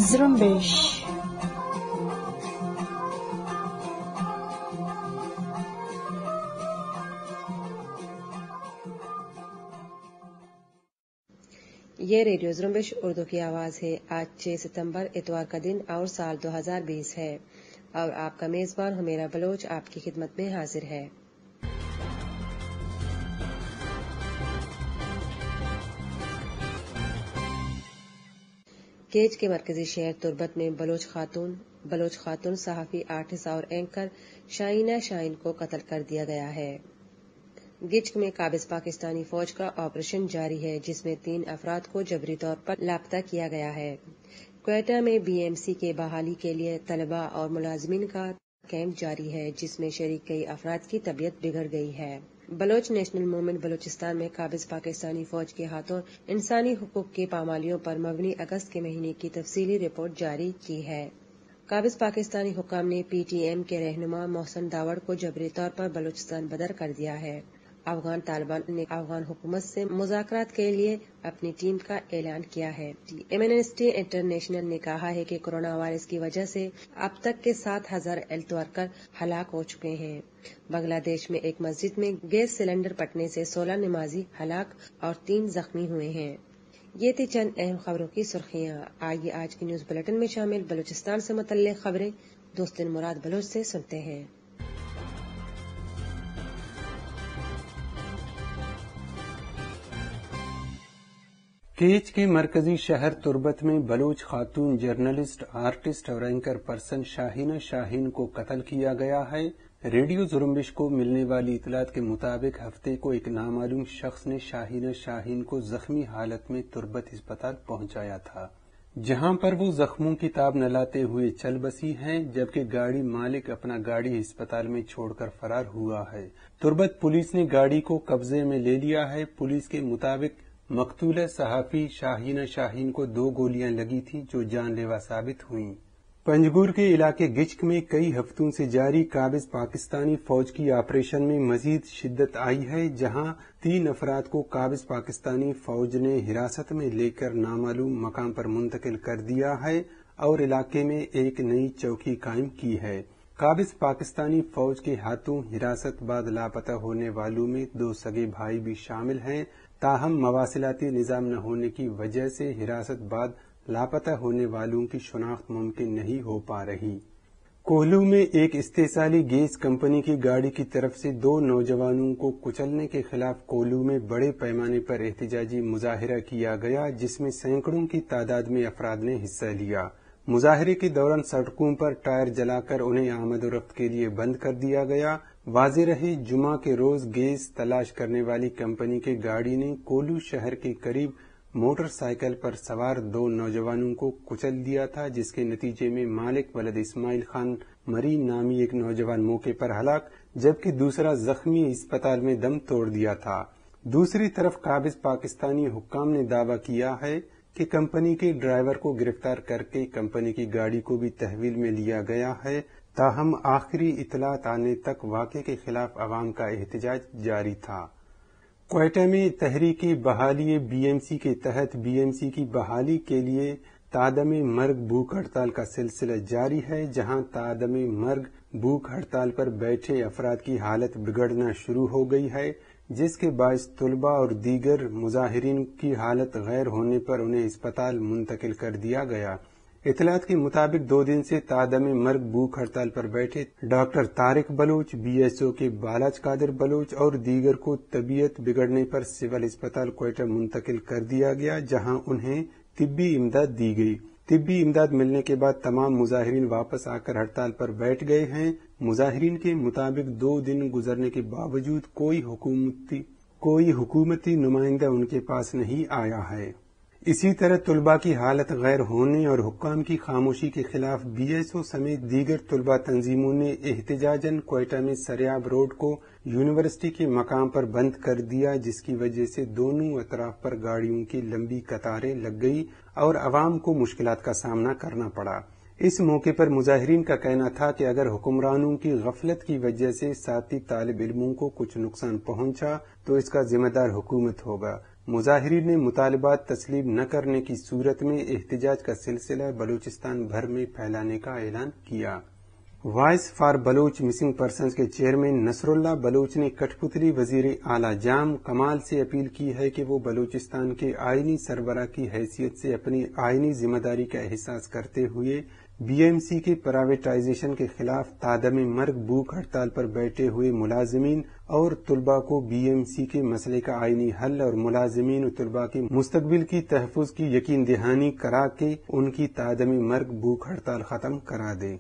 زرمبش یہ ریڈیو زرمبش اردو کی آواز ہے۔ آج 6 ستمبر اتوار کا دن اور سال 2020 ہے، اور آپ کا میزبان ہمیرا بلوچ آپ کی خدمت میں حاضر ہے۔ کیچ کے مرکزی شہر تربت میں بلوچ خاتون صحافی، آرٹسٹ اور اینکر شاہینہ شاہین کو قتل کر دیا گیا ہے۔ گچک میں قابض پاکستانی فوج کا آپریشن جاری ہے، جس میں 3 افراد کو جبری طور پر لاپتہ کیا گیا ہے۔ کوئٹہ میں بی ایم سی کے بحالی کے لیے طلباء اور ملازمین کا کیمپ جاری ہے، جس میں شریک کئی افراد کی طبیعت بگڑ گئی ہے۔ بلوچ نیشنل موومنٹ بلوچستان میں قابض پاکستانی فوج کے ہاتھوں انسانی حقوق کی پامالیوں پر مبنی اگست کے مہینے کی تفصیلی رپورٹ جاری کی ہے۔ قابض پاکستانی حکام نے پی ٹی ایم کے رہنما محسن داوڑ کو جبری طور پر بلوچستان بدر کر دیا ہے۔ افغان طالبان نے افغان حکومت سے مذاکرات کے لیے اپنی ٹیم کا اعلان کیا ہے۔ ایمنسٹی انٹرنیشنل نے کہا ہے کہ کورونا وائرس کی وجہ سے اب تک کے 7,000 ہیلتھ ورکر ہلاک ہو چکے ہیں۔ بنگلہ دیش میں ایک مسجد میں گیس سلنڈر پھٹنے سے 16 نمازی ہلاک اور 3 زخمی ہوئے ہیں۔ یہ تھی چند اہم خبروں کی سرخیاں۔ آئیے آج کی نیوز بلیٹن میں شامل بلوچستان سے متعلق خبریں دوستن مراد بلوچ سے سنتے ہیں۔ کیچ کے مرکزی شہر تربت میں بلوچ خاتون جرنلسٹ، آرٹسٹ اور اینکر پرسن شاہینہ شاہین کو قتل کیا گیا ہے۔ ریڈیو زرمبش کو ملنے والی اطلاعات کے مطابق ہفتے کو ایک نامعلوم شخص نے شاہینہ شاہین کو زخمی حالت میں تربت ہسپتال پہنچایا تھا، جہاں پر وہ زخموں کی تاب نہ لاتے ہوئے چل بسی ہیں، جبکہ گاڑی مالک اپنا گاڑی ہسپتال میں چھوڑ کر فرار ہوا ہے۔ تربت پولیس نے گاڑی کو قبضے میں لے لیا ہے۔ پولیس کے مطابق مقتولہ صحافی شاہینہ شاہین کو 2 گولیاں لگی تھیں جو جان لیوا ثابت ہوئیں۔ پنجگور کے علاقے گچک میں کئی ہفتوں سے جاری قابض پاکستانی فوج کی آپریشن میں مزید شدت آئی ہے، جہاں 3 افراد کو قابض پاکستانی فوج نے حراست میں لے کر نامعلوم مقام پر منتقل کر دیا ہے اور علاقے میں ایک نئی چوکی قائم کی ہے۔ قابض پاکستانی فوج کے ہاتھوں حراست بعد لاپتہ ہونے والوں میں 2 سگے بھائی بھی شامل ہیں، تاہم مواصلاتی نظام نہ ہونے کی وجہ سے حراست بعد لاپتہ ہونے والوں کی شناخت ممکن نہیں ہو پا رہی۔ کوہلو میں ایک استحصالی گیس کمپنی کی گاڑی کی طرف سے 2 نوجوانوں کو کچلنے کے خلاف کوہلو میں بڑے پیمانے پر احتجاجی مظاہرہ کیا گیا، جس میں سینکڑوں کی تعداد میں افراد نے حصہ لیا۔ مظاہرے کے دوران سڑکوں پر ٹائر جلا کر انہیں آمد و رفت کے لیے بند کر دیا گیا۔ واضح رہے، جمعہ کے روز گیس تلاش کرنے والی کمپنی کی گاڑی نے کولو شہر کے قریب موٹر سائیکل پر سوار 2 نوجوانوں کو کچل دیا تھا، جس کے نتیجے میں مالک ولد اسماعیل خان مرین نامی ایک نوجوان موقع پر ہلاک، جبکہ دوسرا زخمی اسپتال میں دم توڑ دیا تھا۔ دوسری طرف قابض پاکستانی حکام نے دعویٰ کیا ہے کہ کمپنی کے ڈرائیور کو گرفتار کر کے کمپنی کی گاڑی کو بھی تحویل میں لیا گیا ہے، تاہم آخری اطلاعات آنے تک واقعے کے خلاف عوام کا احتجاج جاری تھا۔ کوئٹہ میں تحریک بحالی بی ایم سی کے تحت بی ایم سی کی بحالی کے لیے تعدم مرگ بھوک ہڑتال کا سلسلہ جاری ہے، جہاں تعدم مرگ بھوک ہڑتال پر بیٹھے افراد کی حالت بگڑنا شروع ہو گئی ہے، جس کے باعث طلباء اور دیگر مظاہرین کی حالت غیر ہونے پر انہیں اسپتال منتقل کر دیا گیا۔ اطلاعات کے مطابق 2 دن سے تعدم مرگ بھوک ہڑتال پر بیٹھے doctor Tariq Baloch, B S O کے بالاج قادر بلوچ اور دیگر کو طبیعت بگڑنے پر سول اسپتال کوئٹہ منتقل کر دیا گیا، جہاں انہیں طبی امداد دی گئی۔ طبی امداد ملنے کے بعد تمام مظاہرین واپس آ کر ہڑتال پر بیٹھ گئے ہیں۔ مظاہرین کے مطابق 2 دن گزرنے کے باوجود کوئی حکومتی نمائندہ ان کے پاس نہیں آیا ہے۔ اسی طرح طلباء کی حالت غیر ہونے اور حکام کی خاموشی کے خلاف بی ایس او سمیت دیگر طلباء تنظیموں نے احتجاجاً کوئٹہ میں سریاب روڈ کو یونیورسٹی کے مقام پر بند کر دیا، جس کی وجہ سے دونوں اطراف پر گاڑیوں کی لمبی قطاریں لگ گئی اور عوام کو مشکلات کا سامنا کرنا پڑا۔ اس موقع پر مظاہرین کا کہنا تھا کہ اگر حکمرانوں کی غفلت کی وجہ سے ساتھی طالب علموں کو کچھ نقصان پہنچا تو اس کا ذمہ دار حکومت ہوگا۔ مظاہرین نے مطالبات تسلیم نہ کرنے کی صورت میں احتجاج کا سلسلہ بلوچستان بھر میں پھیلانے کا اعلان کیا۔ Voice for Baloch missing persons کے چیئرمین نصر اللہ بلوچ نے کٹھ پتلی وزیر اعلی جام کمال سے اپیل کی ہے کہ وہ بلوچستان کے آئینی سربراہ کی حیثیت سے اپنی آئینی ذمہ داری کا احساس کرتے ہوئے بی ایم سی کے پرائیویٹائزیشن کے خلاف تادم مرگ بھوک ہڑتال پر بیٹھے ہوئے ملازمین اور طلباء کو بی ایم سی کے مسئلے کا آئینی حل اور ملازمین و طلباء کے مستقبل کی تحفظ کی یقین دہانی کرا کے ان کی تادم مرگ بھوک ہڑتال ختم کرا دے۔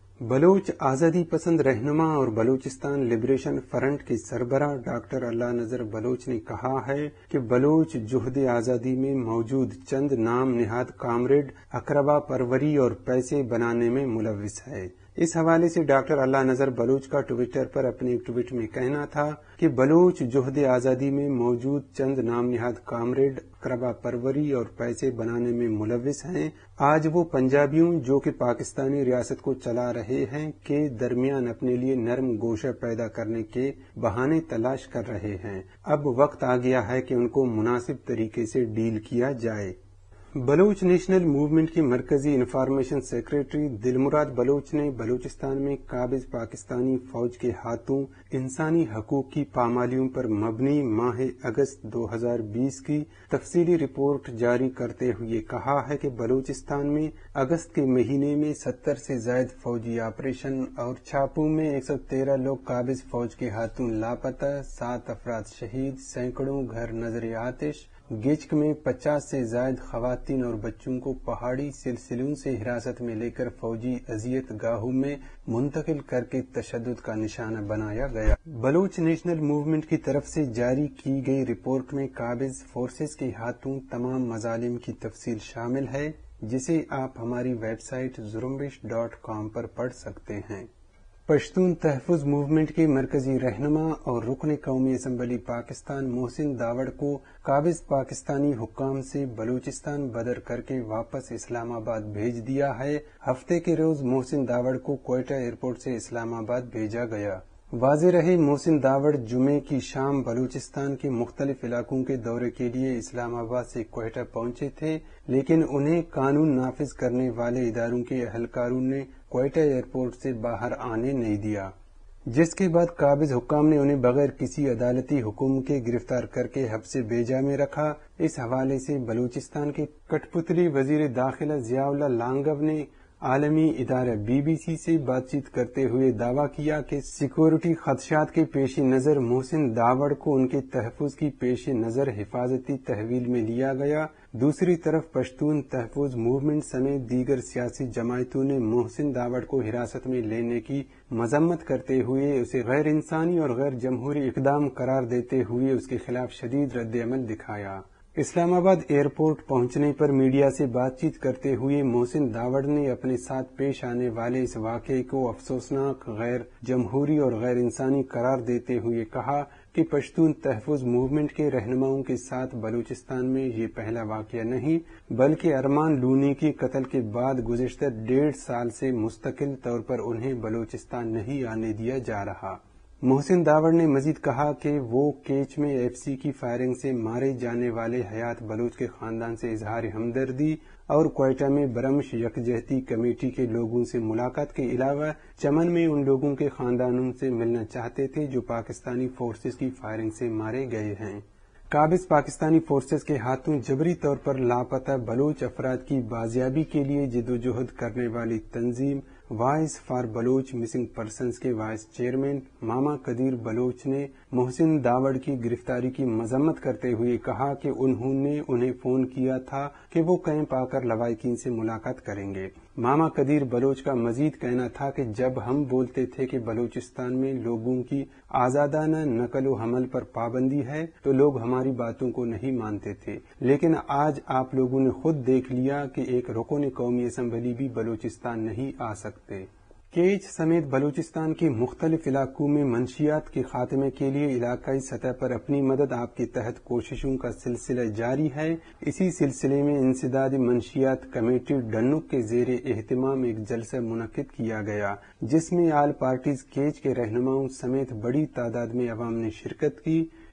بلوچ آزادی پسند رہنما اور بلوچستان لبریشن فرنٹ کے سربراہ ڈاکٹر اللہ نذر بلوچ نے کہا ہے کہ بلوچ جہد آزادی میں موجود چند نام نہاد کامریڈ اقربا پروری اور پیسے بنانے میں ملوث ہے۔ اس حوالے سے ڈاکٹر اللہ نذر بلوچ کا ٹویٹر پر اپنے ایک ٹویٹ میں کہنا تھا کہ بلوچ جہد آزادی میں موجود چند نام نہاد کامریڈ اقربا پروری اور پیسے بنانے میں ملوث ہیں، آج وہ پنجابیوں جو کہ پاکستانی ریاست کو چلا رہے ہیں کے درمیان اپنے لیے نرم گوشہ پیدا کرنے کے بہانے تلاش کر رہے ہیں۔ اب وقت آ گیا ہے کہ ان کو مناسب طریقے سے ڈیل کیا جائے۔ بلوچ نیشنل موومنٹ کی مرکزی انفارمیشن سیکریٹری دلمراد بلوچ نے بلوچستان میں قابض پاکستانی فوج کے ہاتھوں انسانی حقوق کی پامالیوں پر مبنی ماہ اگست 2020 کی تفصیلی رپورٹ جاری کرتے ہوئے کہا ہے کہ بلوچستان میں اگست کے مہینے میں 70 سے زائد فوجی آپریشن اور چھاپوں میں 113 لوگ قابض فوج کے ہاتھوں لاپتہ، 7 افراد شہید، سینکڑوں گھر نظر آتش، گچک میں 50 سے زائد خواتین اور بچوں کو پہاڑی سلسلوں سے حراست میں لے کر فوجی اذیت گاہوں میں منتقل کر کے تشدد کا نشانہ بنایا گیا۔ بلوچ نیشنل موومنٹ کی طرف سے جاری کی گئی رپورٹ میں قابض فورسز کے ہاتھوں تمام مظالم کی تفصیل شامل ہے، جسے آپ ہماری ویب سائٹ زرمبش.com پر پڑھ سکتے ہیں۔ پشتون تحفظ موومنٹ کے مرکزی رہنما اور رکن قومی اسمبلی پاکستان محسن داوڑ کو قابض پاکستانی حکام سے بلوچستان بدر کر کے واپس اسلام آباد بھیج دیا ہے۔ ہفتے کے روز محسن داوڑ کو کوئٹہ ایئرپورٹ سے اسلام آباد بھیجا گیا۔ واضح رہے محسن داوڑ جمعے کی شام بلوچستان کے مختلف علاقوں کے دورے کے لیے اسلام آباد سے کوئٹہ پہنچے تھے، لیکن انہیں قانون نافذ کرنے والے اداروں کے اہلکاروں نے کوئٹہ ایئرپورٹ سے باہر آنے نہیں دیا، جس کے بعد قابض حکام نے انہیں بغیر کسی عدالتی حکم کے گرفتار کر کے حبس بیجا میں رکھا۔ اس حوالے سے بلوچستان کے کٹھ پتلی وزیر داخلہ ضیاء اللہ لانگو نے عالمی ادارہ BBC سے بات چیت کرتے ہوئے دعویٰ کیا کہ سیکورٹی خدشات کے پیش نظر محسن داوڑ کو ان کے تحفظ کی پیش نظر حفاظتی تحویل میں لیا گیا۔ دوسری طرف پشتون تحفظ موومنٹ سمیت دیگر سیاسی جماعتوں نے محسن داوڑ کو حراست میں لینے کی مذمت کرتے ہوئے اسے غیر انسانی اور غیر جمہوری اقدام قرار دیتے ہوئے اس کے خلاف شدید رد عمل دکھایا۔ اسلام آباد ایئرپورٹ پہنچنے پر میڈیا سے بات چیت کرتے ہوئے محسن داوڑ نے اپنے ساتھ پیش آنے والے اس واقعے کو افسوسناک، غیر جمہوری اور غیر انسانی قرار دیتے ہوئے کہا کہ پشتون تحفظ موومنٹ کے رہنماؤں کے ساتھ بلوچستان میں یہ پہلا واقعہ نہیں، بلکہ ارمان لونی کے قتل کے بعد گزشتہ 1.5 سال سے مستقل طور پر انہیں بلوچستان نہیں آنے دیا جا رہا۔ محسن داوڑ نے مزید کہا کہ وہ کیچ میں FC کی فائرنگ سے مارے جانے والے حیات بلوچ کے خاندان سے اظہار ہمدردی اور کوئٹہ میں برمش یکجہتی کمیٹی کے لوگوں سے ملاقات کے علاوہ چمن میں ان لوگوں کے خاندانوں سے ملنا چاہتے تھے جو پاکستانی فورسز کی فائرنگ سے مارے گئے ہیں۔ قابض پاکستانی فورسز کے ہاتھوں جبری طور پر لاپتہ بلوچ افراد کی بازیابی کے لیے جدوجہد کرنے والی تنظیم voice for Baloch missing persons کے وائس چیئرمین ماما قدیر بلوچ نے محسن داوڑ کی گرفتاری کی مذمت کرتے ہوئے کہا کہ انہوں نے انہیں فون کیا تھا کہ وہ کیمپ آ کر لوائقین سے ملاقات کریں گے۔ ماما قدیر بلوچ کا مزید کہنا تھا کہ جب ہم بولتے تھے کہ بلوچستان میں لوگوں کی آزادانہ نقل و حمل پر پابندی ہے تو لوگ ہماری باتوں کو نہیں مانتے تھے، لیکن آج آپ لوگوں نے خود دیکھ لیا کہ ایک رکن قومی اسمبلی بھی بلوچستان نہیں آ سکتے۔ کیچ سمیت بلوچستان کے مختلف علاقوں میں منشیات کے خاتمے کے لیے علاقائی سطح پر اپنی مدد آپ کے تحت کوششوں کا سلسلہ جاری ہے۔ اسی سلسلے میں انسداد منشیات کمیٹی ڈنک کے زیر اہتمام ایک جلسہ منعقد کیا گیا، جس میں آل پارٹیز کیچ کے رہنماؤں سمیت بڑی تعداد میں عوام نے شرکت کی۔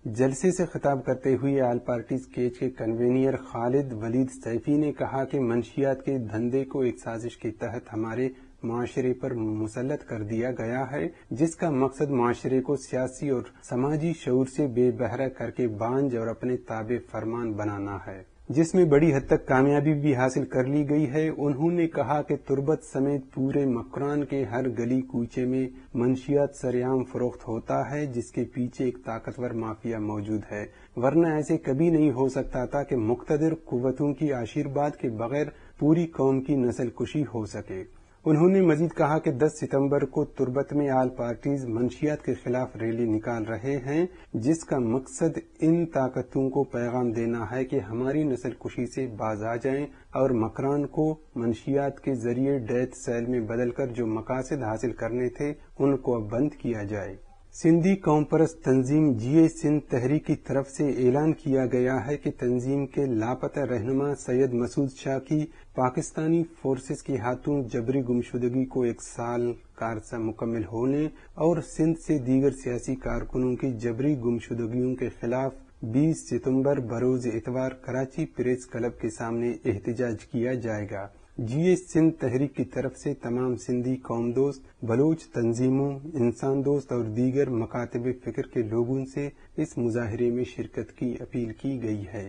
جلسے سے خطاب کرتے ہوئے آل پارٹیز کیچ کے کنوینر خالد ولید سیفی نے کہا کہ منشیات کے دھندے کو ایک سازش کے تحت ہمارے معاشرے پر مسلط کر دیا گیا ہے، جس کا مقصد معاشرے کو سیاسی اور سماجی شعور سے بے بہرہ کر کے بانجھ اور اپنے تابع فرمان بنانا ہے، جس میں بڑی حد تک کامیابی بھی حاصل کر لی گئی ہے۔ انہوں نے کہا کہ تربت سمیت پورے مکران کے ہر گلی کوچے میں منشیات سرعام فروخت ہوتا ہے، جس کے پیچھے ایک طاقتور مافیا موجود ہے، ورنہ ایسے کبھی نہیں ہو سکتا تھا کہ مقتدر قوتوں کی آشیرواد کے بغیر پوری قوم کی نسل کشی ہو سکے۔ انہوں نے مزید کہا کہ 10 ستمبر کو تربت میں آل پارٹیز منشیات کے خلاف ریلی نکال رہے ہیں، جس کا مقصد ان طاقتوں کو پیغام دینا ہے کہ ہماری نسل کشی سے باز آ جائیں اور مکران کو منشیات کے ذریعے ڈیتھ سیل میں بدل کر جو مقاصد حاصل کرنے تھے ان کو اب بند کیا جائے۔ سندھی قوم پرست تنظیم جی اے سندھ تحریک کی طرف سے اعلان کیا گیا ہے کہ تنظیم کے لاپتہ رہنما سید مسعود شاہ کی پاکستانی فورسز کے ہاتھوں جبری گمشدگی کو 1 سال کا عرصہ مکمل ہونے اور سندھ سے دیگر سیاسی کارکنوں کی جبری گمشدگیوں کے خلاف 20 ستمبر بروز اتوار کراچی پریس کلب کے سامنے احتجاج کیا جائے گا۔ جی اے سندھ تحریک کی طرف سے تمام سندھی قوم دوست، بلوچ تنظیموں، انسان دوست اور دیگر مکاتب فکر کے لوگوں سے اس مظاہرے میں شرکت کی اپیل کی گئی ہے۔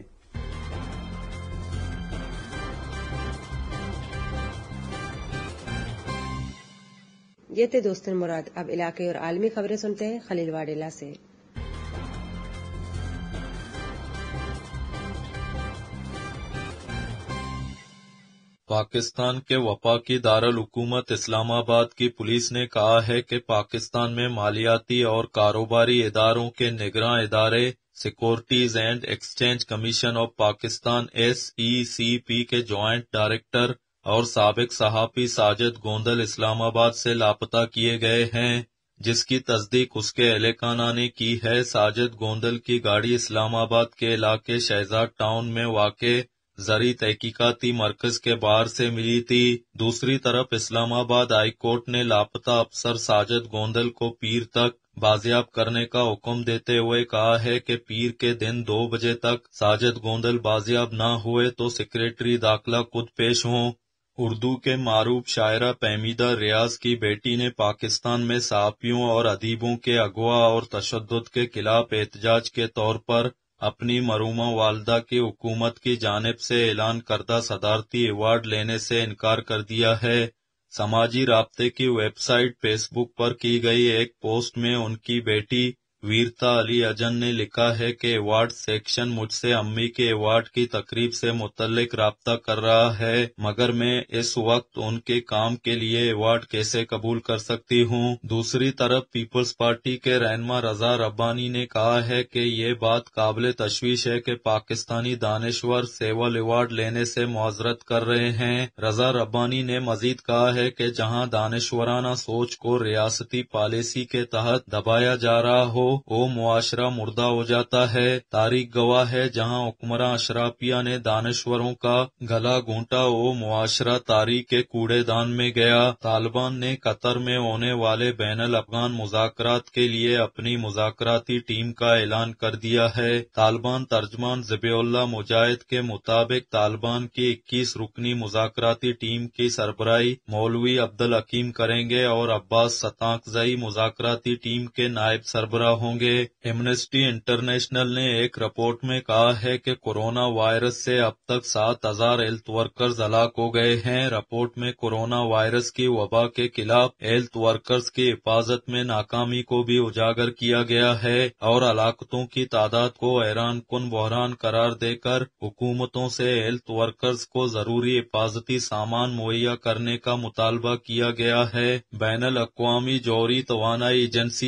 یہ تھے دوستن مراد۔ اب علاقے اور عالمی خبریں سنتے ہیں خلیل واڈیلا سے۔ پاکستان کے وفاقی دارالحکومت اسلام آباد کی پولیس نے کہا ہے کہ پاکستان میں مالیاتی اور کاروباری اداروں کے نگراں ادارے securities and exchange commission of Pakistan SECP کے جوائنٹ ڈائریکٹر اور سابق صحافی ساجد گوندل اسلام آباد سے لاپتہ کیے گئے ہیں، جس کی تصدیق اس کے اہل خانہ نے کی ہے۔ ساجد گوندل کی گاڑی اسلام آباد کے علاقے شہزاد ٹاؤن میں واقع زرعی تحقیقاتی مرکز کے باہر سے ملی تھی۔ دوسری طرف اسلام آباد ہائی کورٹ نے لاپتہ افسر ساجد گوندل کو پیر تک بازیاب کرنے کا حکم دیتے ہوئے کہا ہے کہ پیر کے دن 2 بجے تک ساجد گوندل بازیاب نہ ہوئے تو سیکریٹری داخلہ خود پیش ہوں۔ اردو کے معروف شاعرہ فہمیدہ ریاض کی بیٹی نے پاکستان میں صحافیوں اور ادیبوں کے اغوا اور تشدد کے خلاف احتجاج کے طور پر اپنی مرحومہ والدہ کی حکومت کی جانب سے اعلان کردہ صدارتی ایوارڈ لینے سے انکار کر دیا ہے۔ سماجی رابطے کی ویب سائٹ فیس بک پر کی گئی ایک پوسٹ میں ان کی بیٹی ویرتا علی اجن نے لکھا ہے کہ ایوارڈ سیکشن مجھ سے امی کے ایوارڈ کی تقریب سے متعلق رابطہ کر رہا ہے، مگر میں اس وقت ان کے کام کے لیے ایوارڈ کیسے قبول کر سکتی ہوں۔ دوسری طرف پیپلز پارٹی کے رہنما رضا ربانی نے کہا ہے کہ یہ بات قابل تشویش ہے کہ پاکستانی دانشور سیول ایوارڈ لینے سے معذرت کر رہے ہیں۔ رضا ربانی نے مزید کہا ہے کہ جہاں دانشورانہ سوچ کو ریاستی پالیسی کے تحت دبایا جا رہا ہو، وہ معاشرہ مردہ ہو جاتا ہے۔ تاریخ گواہ ہے جہاں حکمراں اشرافیہ نے دانشوروں کا گلا گھونٹا، وہ معاشرہ تاریخ کے کوڑے دان میں گیا۔ طالبان نے قطر میں ہونے والے بین الافغان مذاکرات کے لیے اپنی مذاکراتی ٹیم کا اعلان کر دیا ہے۔ طالبان ترجمان ذبیح اللہ مجاہد کے مطابق طالبان کی 21 رکنی مذاکراتی ٹیم کی سربراہی مولوی عبدالحکیم کریں گے اور عباس ستانکزئی مذاکراتی ٹیم کے نائب سربراہ ہوں گے۔ ایمنسٹی انٹرنیشنل نے ایک رپورٹ میں کہا ہے کہ کورونا وائرس سے اب تک 7,000 ہیلتھ ورکرز ہلاک ہو گئے ہیں۔ رپورٹ میں کورونا وائرس کی وبا کے خلاف ہیلتھ ورکرز کی حفاظت میں ناکامی کو بھی اجاگر کیا گیا ہے اور ہلاکتوں کی تعداد کو حیران کن بحران قرار دے کر حکومتوں سے ہیلتھ ورکرز کو ضروری حفاظتی سامان مہیا کرنے کا مطالبہ کیا گیا ہے۔ بین الاقوامی جوہری توانائی ایجنسی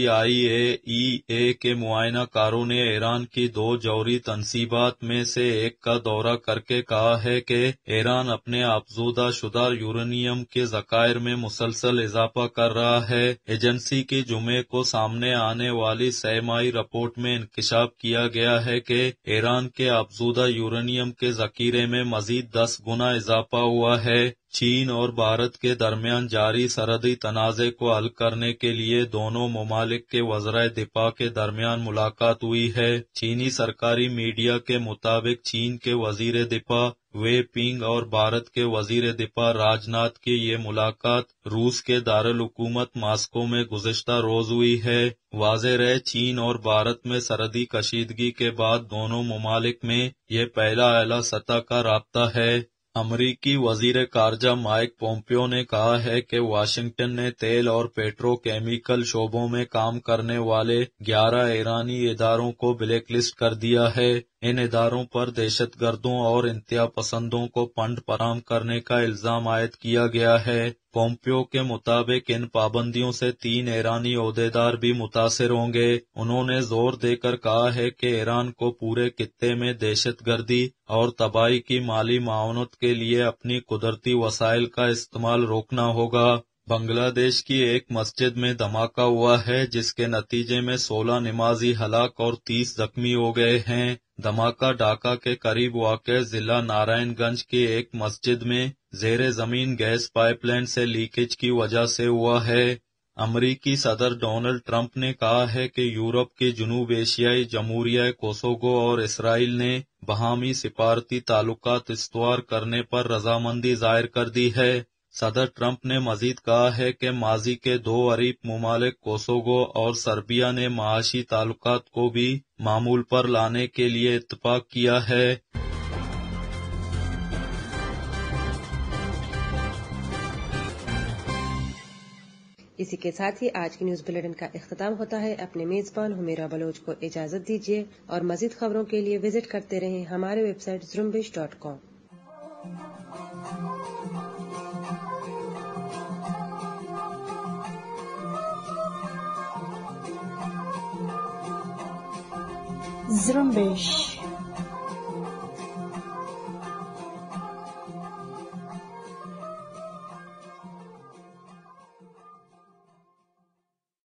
IAEA کے معائنہ کاروں نے ایران کی 2 جوہری تنصیبات میں سے ایک کا دورہ کر کے کہا ہے کہ ایران اپنے افزودہ شدہ یورینیم کے ذخائر میں مسلسل اضافہ کر رہا ہے۔ ایجنسی کی جمعے کو سامنے آنے والی سہ ماہی رپورٹ میں انکشاف کیا گیا ہے کہ ایران کے افزودہ یورینیم کے ذخیرے میں مزید 10 گنا اضافہ ہوا ہے۔ چین اور بھارت کے درمیان جاری سرحدی تنازع کو حل کرنے کے لیے دونوں ممالک کے وزرائے دفاع کے درمیان ملاقات ہوئی ہے۔ چینی سرکاری میڈیا کے مطابق چین کے وزیر دفاع وے پینگ اور بھارت کے وزیر دفاع راج ناتھ کی یہ ملاقات روس کے دارالحکومت ماسکو میں گزشتہ روز ہوئی ہے۔ واضح رہے چین اور بھارت میں سرحدی کشیدگی کے بعد دونوں ممالک میں یہ پہلا اعلیٰ سطح کا رابطہ ہے۔ امریکی وزیر خارجہ مائک پومپیو نے کہا ہے کہ واشنگٹن نے تیل اور پیٹرو کیمیکل شعبوں میں کام کرنے والے 11 ایرانی اداروں کو بلیک لسٹ کر دیا ہے۔ ان اداروں پر دہشت گردوں اور انتہا پسندوں کو فنڈ فراہم کرنے کا الزام عائد کیا گیا ہے۔ پومپیو کے مطابق ان پابندیوں سے 3 ایرانی عہدیدار بھی متاثر ہوں گے۔ انہوں نے زور دے کر کہا ہے کہ ایران کو پورے خطے میں دہشت گردی اور تباہی کی مالی معاونت کے لیے اپنی قدرتی وسائل کا استعمال روکنا ہوگا۔ بنگلہ دیش کی ایک مسجد میں دھماکہ ہوا ہے جس کے نتیجے میں 16 نمازی ہلاک اور 30 زخمی ہو گئے ہیں۔ دھماکہ ڈھاکہ کے قریب واقع ضلع نارائن گنج کی ایک مسجد میں زیر زمین گیس پائپ لائن سے لیکیج کی وجہ سے ہوا ہے۔ امریکی صدر ڈونلڈ ٹرمپ نے کہا ہے کہ یورپ کی جنوب ایشیائی جمہوریہ کوسوگو اور اسرائیل نے باہمی سفارتی تعلقات استوار کرنے پر رضامندی ظاہر کر دی ہے۔ صدر ٹرمپ نے مزید کہا ہے کہ ماضی کے 2 قریب ممالک کوسوگو اور سربیا نے معاشی تعلقات کو بھی معمول پر لانے کے لیے اتفاق کیا ہے۔ اسی کے ساتھ ہی آج کی نیوز بلیٹن کا اختتام ہوتا ہے۔ اپنے میزبان حمیرہ بلوچ کو اجازت دیجیے اور مزید خبروں کے لیے وزٹ کرتے رہیں ہمارے ویب سائٹ زرمبش.com۔ زرمبش